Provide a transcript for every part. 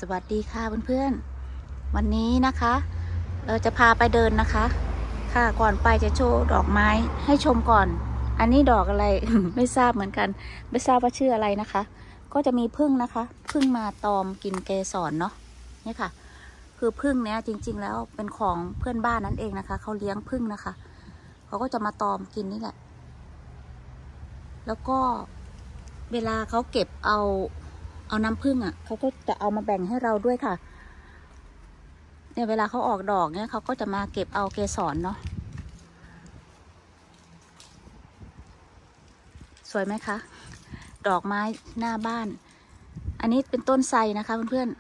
วัสดีค่ะเพื่อนๆวันนี้นะคะเราจะพาไปเดินนะคะค่ะก่อนไปจะโชว์ดอกไม้ให้ชมก่อนอันนี้ดอกอะไร ไม่ทราบเหมือนกันไม่ทราบว่าชื่ออะไรนะคะก็จะมีผึ้งนะคะผึ้งมาตอมกินเกสรเนาะนี่ค่ะคือผึ้งเนี้ยจริงๆแล้วเป็นของเพื่อนบ้านนั่นเองนะคะเขาเลี้ยงผึ้งนะคะเขาก็จะมาตอมกินนี่แหละแล้วก็เวลาเขาเก็บเอาน้ำผึ้งอ่ะเขาก็จะเอามาแบ่งให้เราด้วยค่ะเนี่ยเวลาเขาออกดอกเนี่ยเขาก็จะมาเก็บเอาเกสรเนาะสวยไหมคะดอกไม้หน้าบ้านอันนี้เป็นต้นไทรนะคะเพื่อน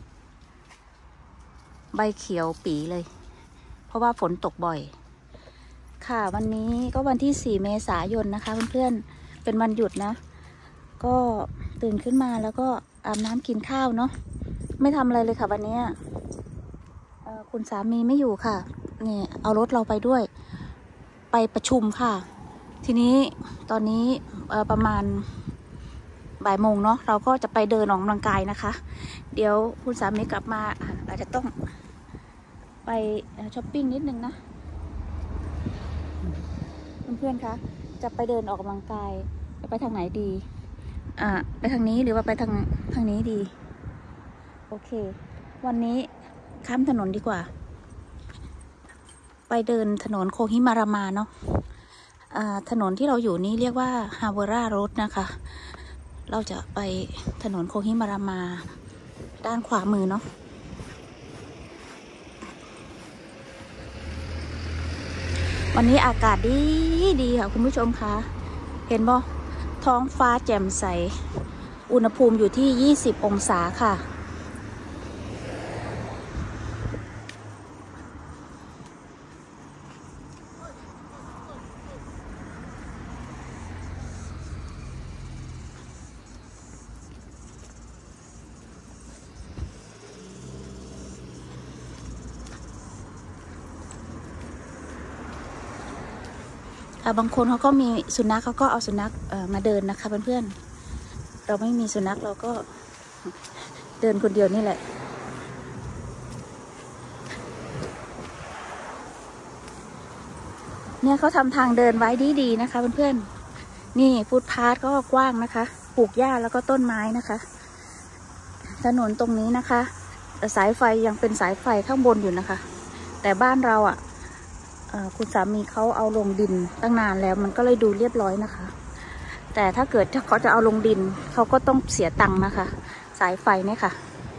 ๆใบเขียวปีเลยเพราะว่าฝนตกบ่อยค่ะวันนี้ก็วันที่4 เมษายนนะคะเพื่อนๆเป็นวันหยุดนะก็ตื่นขึ้นมาแล้วก็อาบน้ำกินข้าวเนาะไม่ทำอะไรเลยค่ะวันนี้คุณสามีไม่อยู่ค่ะนี่เอารถเราไปด้วยไปประชุมค่ะทีนี้ตอนนี้ประมาณบ่ายโมงเนาะเราก็จะไปเดินออกกำลังกายนะคะเดี๋ยวคุณสามีกลับมาอาจจะต้องไปช้อปปิ้งนิดนึงนะเพื่อนๆคะจะไปเดินออกกำลังกายจะไปทางไหนดีไปทางนี้หรือว่าไปทางนี้ดีโอเควันนี้ข้ามถนนดีกว่าไปเดินถนนโคฮิมารามาเนาะถนนที่เราอยู่นี้เรียกว่าฮาวาร่าโรดนะคะเราจะไปถนนโคฮิมารามาด้านขวามือเนาะวันนี้อากาศดีค่ะคุณผู้ชมคะเห็นบ่ท้องฟ้าแจ่มใสอุณหภูมิอยู่ที่20 องศาค่ะบางคนเขาก็มีสุนัขเขาก็เอาสุนัขมาเดินนะคะเพื่อนๆเราไม่มีสุนัขเราก็เดินคนเดียวนี่แหละเนี่ยเขาทำทางเดินไว้ดีๆนะคะเพื่อนๆนี่ฟุตพาธก็กว้างนะคะปลูกหญ้าแล้วก็ต้นไม้นะคะถนนตรงนี้นะคะสายไฟยังเป็นสายไฟข้างบนอยู่นะคะแต่บ้านเราคุณสามีเขาเอาลงดินตั้งนานแล้วมันก็เลยดูเรียบร้อยนะคะแต่ถ้าเกิดเขาจะเอาลงดินเขาก็ต้องเสียตังค์นะคะสายไฟเนี่ยค่ะ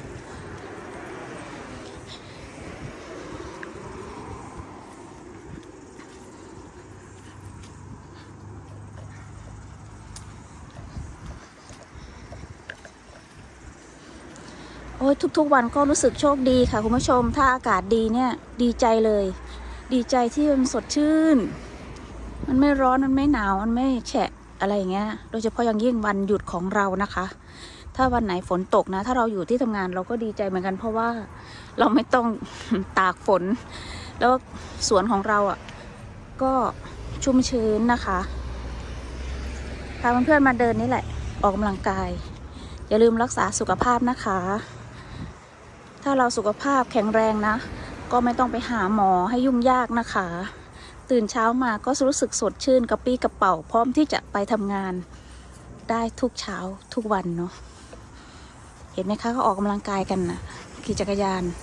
โอ้ยทุกๆวันก็รู้สึกโชคดีค่ะคุณผู้ชมถ้าอากาศดีเนี่ยดีใจเลยดีใจที่มันสดชื่นมันไม่ร้อนมันไม่หนาวมันไม่แฉะอะไรอย่างเงี้ยโดยเฉพาะอย่างยิ่งวันหยุดของเรานะคะถ้าวันไหนฝนตกนะถ้าเราอยู่ที่ทำงานเราก็ดีใจเหมือนกันเพราะว่าเราไม่ต้อง ตากฝนแล้วสวนของเราก็ชุ่มชื้นนะคะพาเพื่อนๆมาเดินนี่แหละออกกำลังกายอย่าลืมรักษาสุขภาพนะคะถ้าเราสุขภาพแข็งแรงนะก็ไม่ต้องไปหาหมอให้ยุ่งยากนะคะตื่นเช้ามาก็รู้สึกสดชื่นกระปี้กระเป๋าพร้อมที่จะไปทำงานได้ทุกเช้าทุกวันเนาะเห็นไหมคะเขาออกกำลังกายกันนะขี่จักรยาน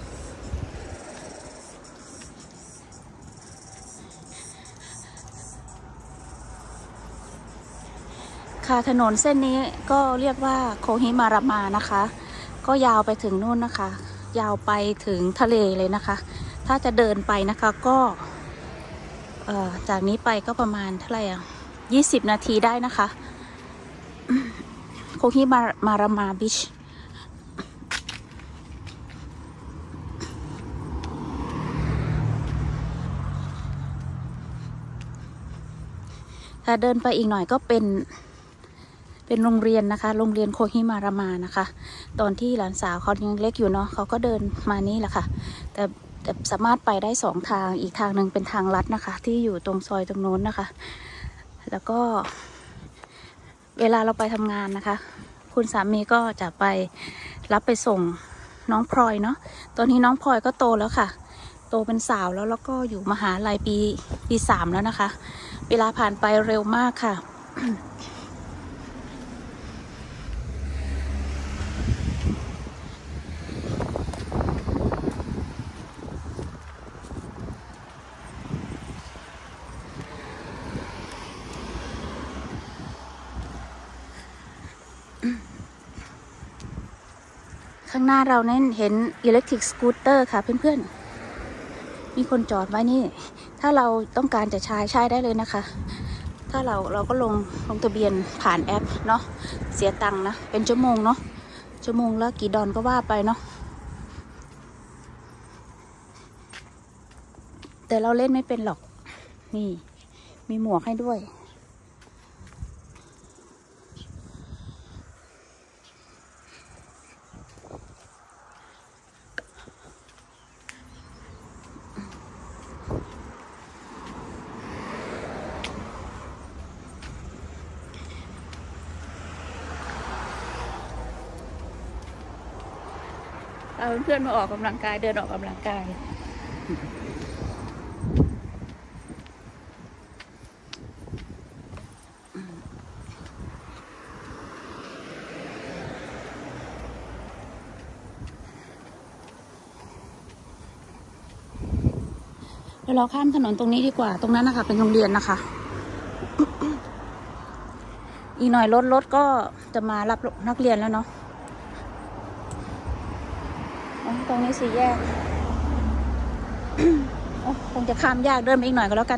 ค่ะถนนเส้นนี้ก็เรียกว่าโคฮิมารามานะคะก็ยาวไปถึงนู่นนะคะยาวไปถึงทะเลเลยนะคะถ้าจะเดินไปนะคะก็จากนี้ไปก็ประมาณเท่าไหร่20 นาทีได้นะคะโคฮิมารามาบีชถ้าเดินไปอีกหน่อยก็เป็นโรงเรียนนะคะโรงเรียนโคฮิมารามานะคะตอนที่หลานสาวเขายังเล็กอยู่เนาะเขาก็เดินมานี่แหละค่ะแต่สามารถไปได้2 ทางอีกทางหนึ่งเป็นทางลัดนะคะที่อยู่ตรงซอยตรงโน้นนะคะแล้วก็เวลาเราไปทำงานนะคะคุณสามีก็จะไปรับไปส่งน้องพลอยเนาะตอนนี้น้องพลอยก็โตแล้วค่ะโตเป็นสาวแล้วก็อยู่มหาลัยปี 3แล้วนะคะเวลาผ่านไปเร็วมากค่ะ ข้างหน้าเราเน้นเห็น electric scooter ค่ะเพื่อนๆมีคนจอดไว้นี่ถ้าเราต้องการจะใช้ได้เลยนะคะถ้าเราก็ลงทะเบียนผ่านแอปเนาะเสียตังค์นะเป็นชั่วโมงเนาะชั่วโมงละกี่ดอลก็ว่าไปเนาะแต่เราเล่นไม่เป็นหรอกนี่มีหมวกให้ด้วยเอาเพื่อนมาออกกำลังกายเดินออกกำลังกายเดี๋ยวเราข้ามถนนตรงนี้ดีกว่าตรงนั้นนะคะเป็นโรงเรียนนะคะอีกหน่อยรถก็จะมารับนักเรียนแล้วเนาะตรงนี้สี่แยก คงจะข้ามยากเดินไปอีกหน่อยก็แล้วกัน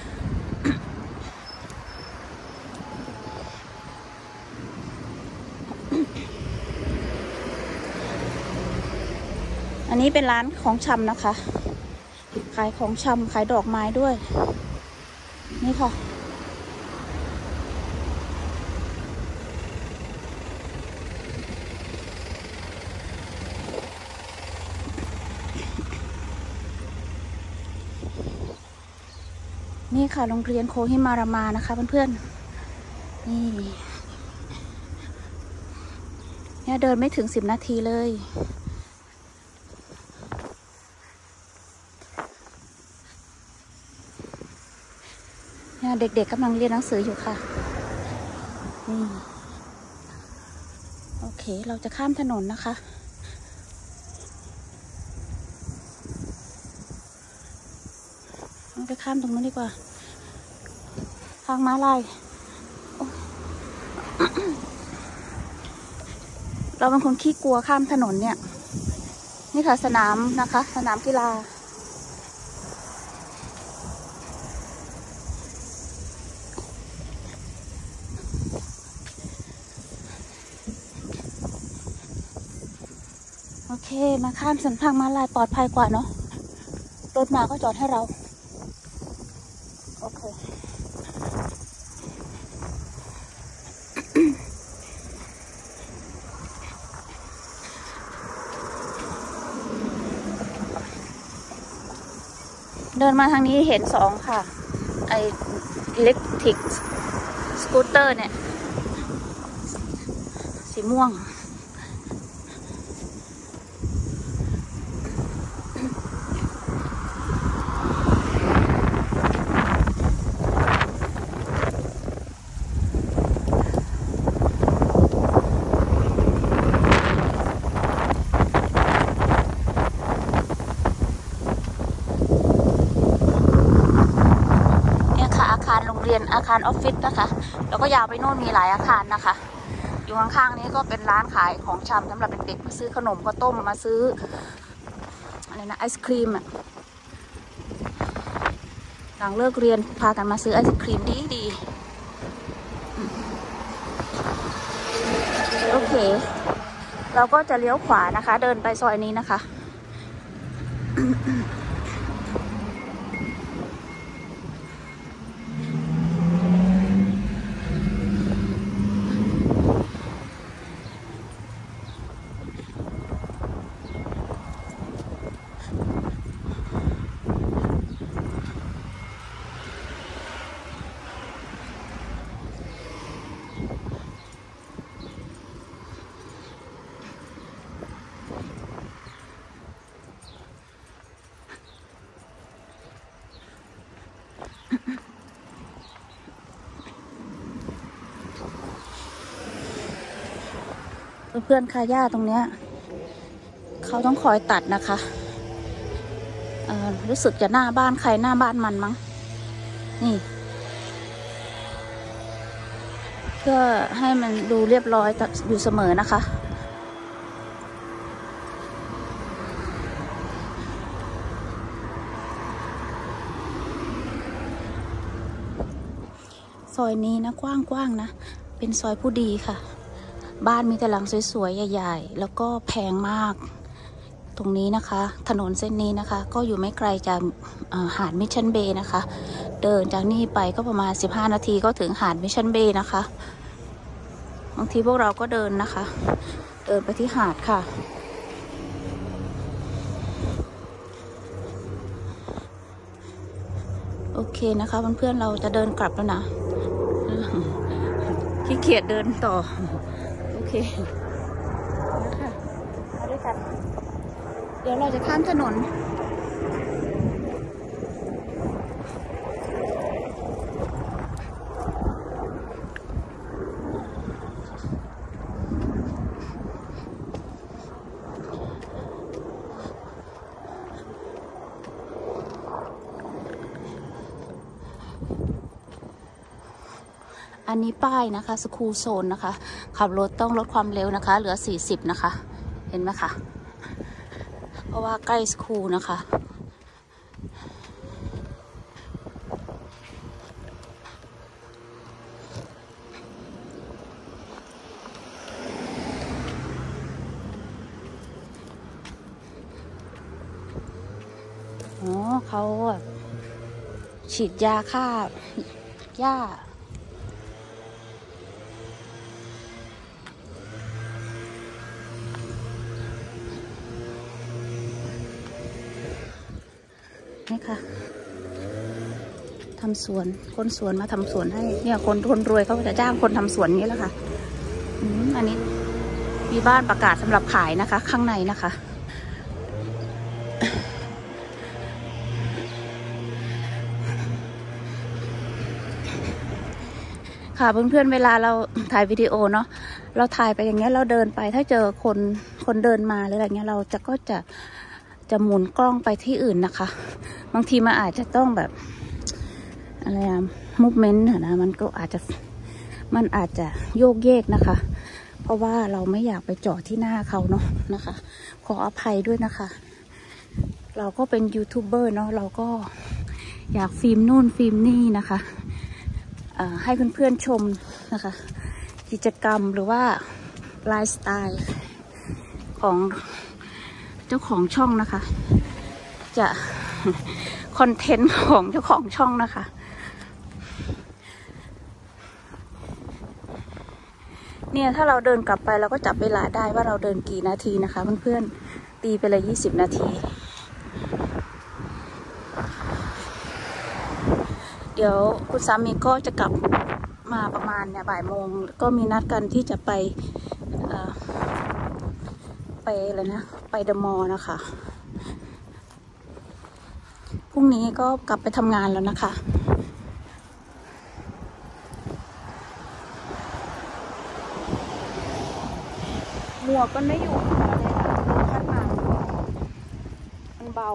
อันนี้เป็นร้านของชำนะคะขายของชำขายดอกไม้ด้วยนี่ค่ะนี่ค่ะโรงเรียนโคฮิมารามานะคะเพื่อนๆนี่เนี่ยเดินไม่ถึง10 นาทีเลยเนี่ยเด็กๆกำลังเรียนหนังสืออยู่ค่ะนี่โอเคเราจะข้ามถนนนะคะเราไปข้ามตรงนู้นดีกว่าทางม้าลายเราเป็นคนขี้กลัวข้ามถนนเนี่ยนี่ค่ะสนามนะคะสนามกีฬาโอเคมาข้ามเส้นทางม้าลายปลอดภัยกว่าเนาะรถมาก็จอดให้เราโอเคเดินมาทางนี้เห็น2ค่ะไออิเล็กทริกสกูตเตอร์เนี่ยสีม่วงอาคารออฟฟิศนะคะแล้วก็ยาวไปโน่นมีหลายอาคารนะคะอยู่ข้างๆนี้ก็เป็นร้านขายของชำสำหรับเด็กๆมาซื้อขนมข้าวต้มมาซื้ออะไรนะไอศครีมหลังเลิกเรียนพากันมาซื้อไอศครีมดีโอเคเราก็จะเลี้ยวขวานะคะเดินไปซอยนี้นะคะเพื่อนๆค่ะหญ้าตรงเนี้ยเขาต้องคอยตัดนะคะรู้สึกจะหน้าบ้านใครหน้าบ้านมันมั้งนี่เพื่อให้มันดูเรียบร้อยอยู่เสมอนะคะซอยนี้นะกว้างๆนะเป็นซอยผู้ดีค่ะบ้านมีแต่หลังสวยๆใหญ่ๆแล้วก็แพงมากตรงนี้นะคะถนนเส้นนี้นะคะก็อยู่ไม่ไกลจากหาดมิชชั่นเบย์นะคะเดินจากนี่ไปก็ประมาณ15 นาทีก็ถึงหาดมิชชั่นเบย์นะคะบางทีพวกเราก็เดินนะคะเดินไปที่หาดค่ะโอเคนะคะเพื่อนๆเราจะเดินกลับแล้วนะขี้เกียจเดินต่อโอเคนะคะมาด้วยกันเดี๋ยวเราจะข้ามถนนอันนี้ป้ายนะคะสคูลโซนนะคะขับรถต้องลดความเร็วนะคะเหลือ40นะคะเห็นไหมคะเพราะว่าใกล้สคูลนะคะอ๋อเขาฉีดยาฆ่าหญ้านี่ค่ะทำสวนคนสวนมาทำสวนให้เนี่ยคนรวยเขาจะจ้างคนทำสวนนี้แหละค่ะอันนี้มีบ้านประกาศสำหรับขายนะคะข้างในนะคะค่ะเพื่อนๆเวลาเราถ่ายวิดีโอเนาะเราถ่ายไปอย่างเงี้ยเราเดินไปถ้าเจอคนเดินมาหรืออะไรเงี้ยเราก็จะหมุนกล้องไปที่อื่นนะคะบางทีมันอาจจะต้องแบบอะไรอะมูฟเมนต์นะมันอาจจะโยกเยกนะคะเพราะว่าเราไม่อยากไปจอดที่หน้าเขาเนาะนะคะขออภัยด้วยนะคะเราก็เป็นยูทูบเบอร์เนาะเราก็อยากฟิล์มนู่นฟิล์มนี่นะคะให้เพื่อนๆชมนะคะกิจกรรมหรือว่าไลฟ์สไตล์ของเจ้าของช่องนะคะจะคอนเทนต์ของเจ้าของช่องนะคะเนี่ยถ้าเราเดินกลับไปเราก็จับเวลาได้ว่าเราเดินกี่นาทีนะคะเพื่อนๆตีไปเลย20 นาทีเดี๋ยวคุณสามีก็จะกลับมาประมาณเนี่ยบ่ายโมงก็มีนัดกันที่จะไปอะไรนะไปเดอะมอลล์นะคะพรุ่งนี้ก็กลับไปทำงานแล้วนะคะหมวกก็ไม่อยู่หัวเลยค่ะพัดมามันเบา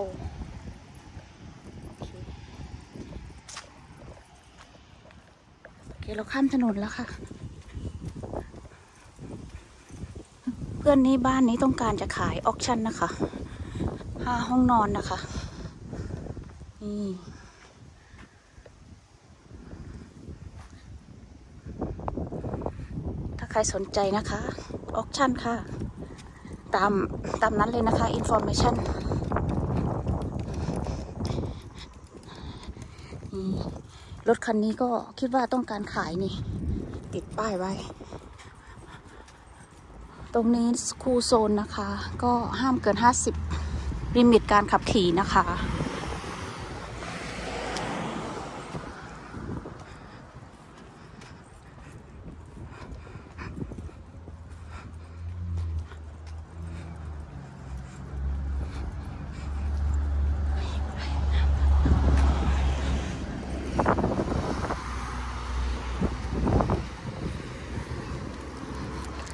โอเคเราข้ามถนนแล้วค่ะเพื่อนนี้บ้านนี้ต้องการจะขายออคชั่นนะคะ5 ห้องนอนนะคะนี่ถ้าใครสนใจนะคะออคชั่นค่ะตามนั้นเลยนะคะอินฟอร์เมชั่นรถคันนี้ก็คิดว่าต้องการขายนี่ติดป้ายไว้ตรงนี้สคูลโซนนะคะก็ห้ามเกิน50ลิมิตการขับขี่นะคะ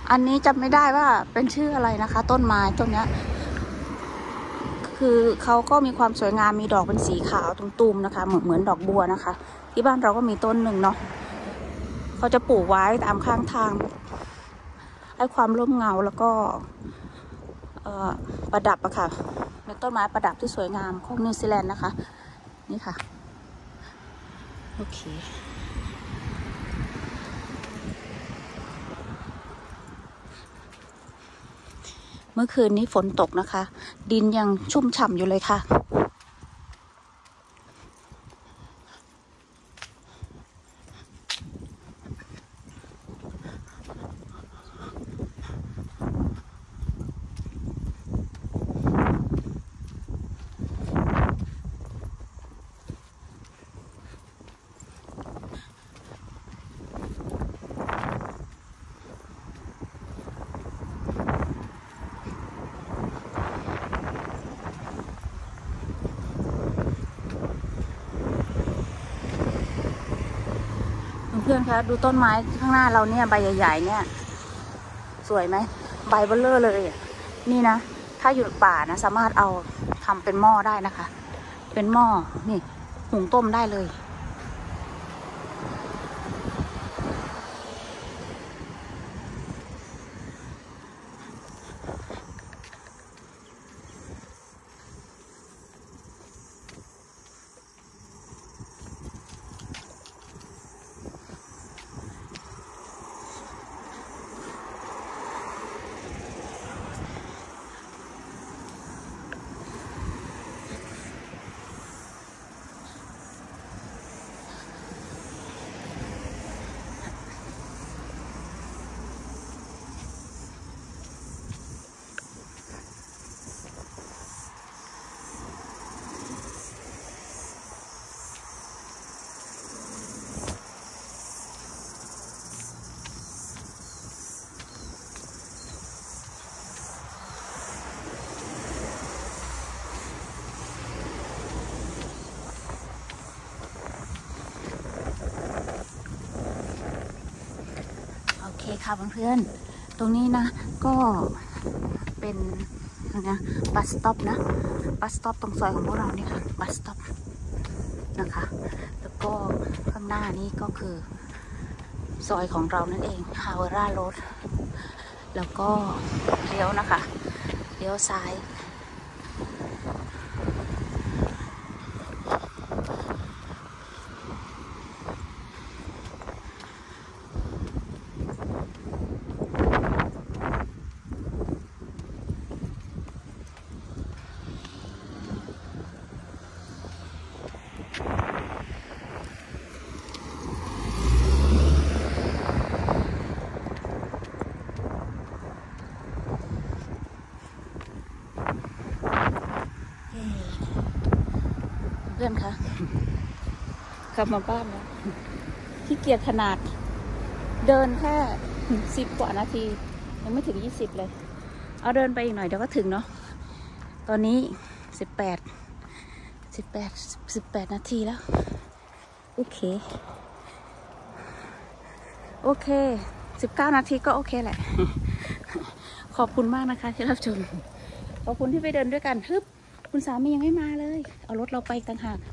อันนี้จำไม่ได้ว่าเป็นชื่ออะไรนะคะ ต้นไม้ต้นเนี้ยคือเขาก็มีความสวยงามมีดอกเป็นสีขาวตุ่มๆนะคะเหมือนดอกบัวนะคะที่บ้านเราก็มีต้นหนึ่งเนาะเขาจะปลูกไว้ตามข้างทางให้ความร่มเงาแล้วก็ประดับอะค่ะเป็นต้นไม้ประดับที่สวยงามของนิวซีแลนด์นะคะนี่ค่ะโอเคเมื่อคืนนี้ฝนตกนะคะดินยังชุ่มฉ่ำอยู่เลยค่ะเพื่อนๆคะดูต้นไม้ข้างหน้าเราเนี่ยใบใหญ่ๆเนี่ยสวยไหมใบเบลเลอร์เลยนี่นะถ้าอยู่ป่านะสามารถเอาทำเป็นหม้อได้นะคะเป็นหม้อนี่หุงต้มได้เลยค่ะเพื่อนๆตรงนี้นะก็เป็นนะบัสสต็อปนะบัสสต็อปตรงซอยของพวกเราเนี่ยค่ะบัสสต็อปนะคะแล้วก็ข้างหน้านี้ก็คือซอยของเรานั่นเองฮาวาร่าโรดแล้วก็เลี้ยวนะคะเลี้ยวซ้ายเพื่อนคะกลับมาบ้านแล้วขี้เกียจขนาดเดินแค่10 กว่านาทียังไม่ถึง20เลยเอาเดินไปอีกหน่อยเดี๋ยวก็ถึงเนาะตอนนี้18 นาทีแล้วโอเค19 นาทีก็โอเคแหละขอบคุณมากนะคะที่รับชมขอบคุณที่ไปเดินด้วยกันฮึบคุณสามียังไม่มาเลยเอารถเราไปต่างหาก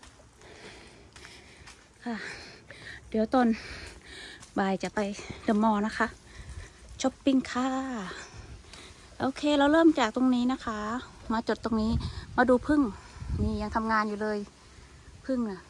ค่ะเดี๋ยวตอนบ่ายจะไปเดอะมอลล์นะคะช้อปปิ้งค่ะโอเคเราเริ่มจากตรงนี้นะคะมาจดตรงนี้มาดูผึ้งนี่ยังทำงานอยู่เลยผึ้งอะ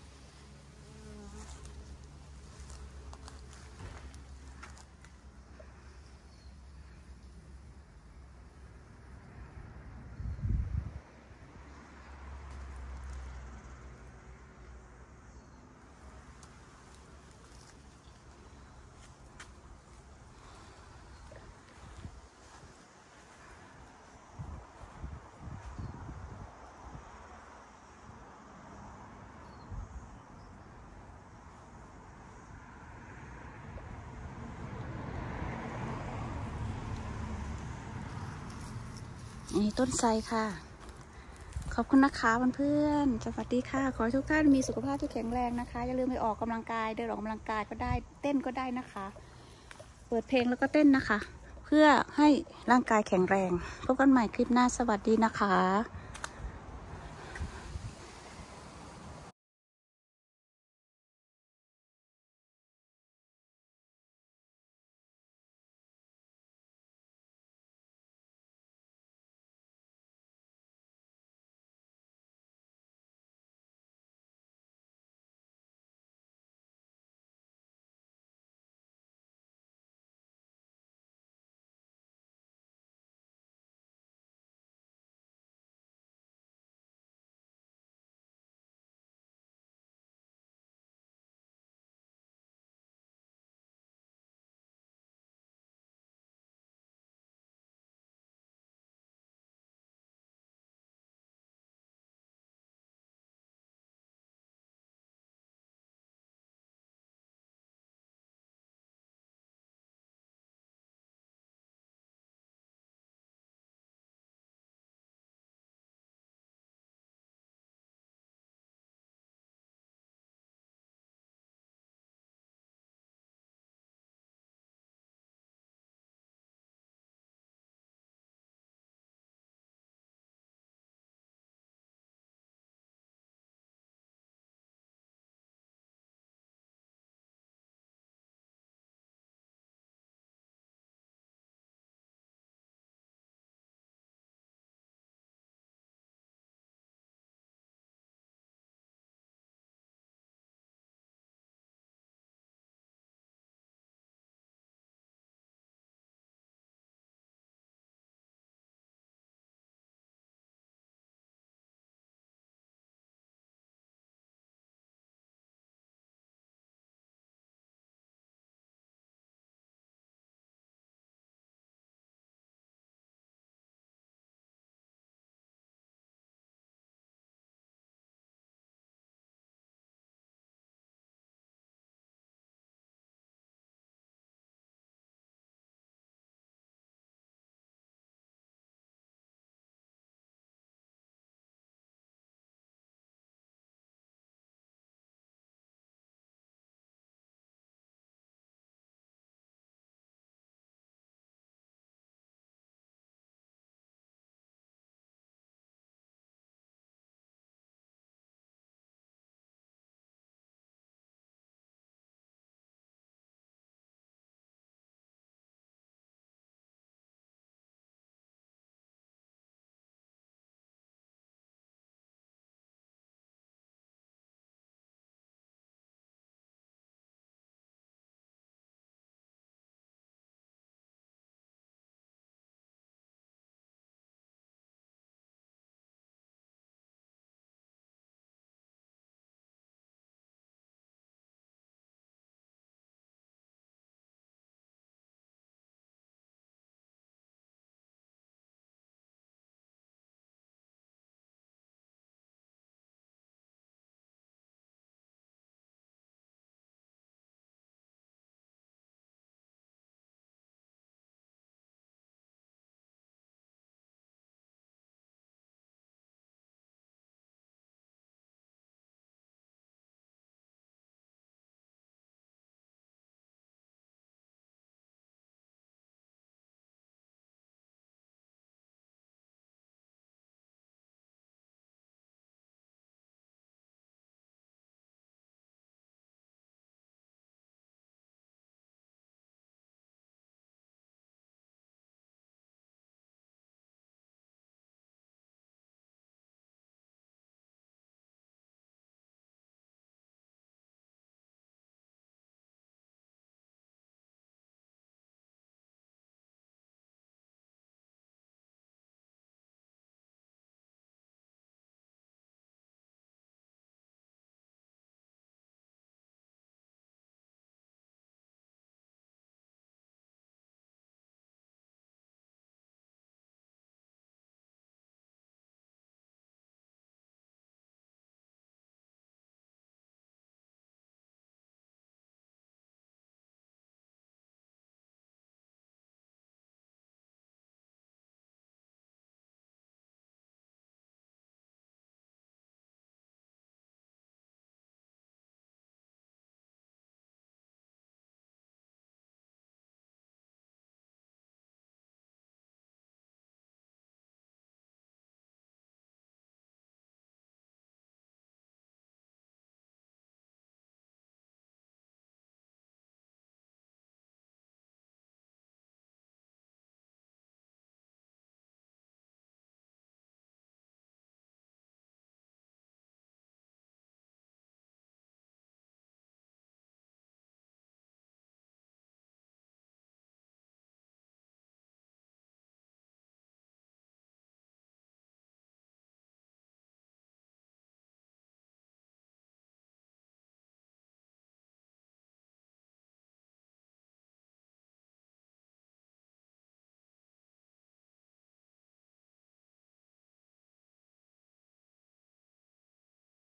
นี่ต้นไทรค่ะขอบคุณนะคะเพื่อนๆสวัสดีค่ะขอให้ทุกท่านมีสุขภาพที่แข็งแรงนะคะอย่าลืมไปออกกำลังกายเดินออกกำลังกายก็ได้เต้นก็ได้นะคะเปิดเพลงแล้วก็เต้นนะคะ เพื่อให้ร่างกายแข็งแรงพบกันใหม่คลิปหน้าสวัสดีนะคะ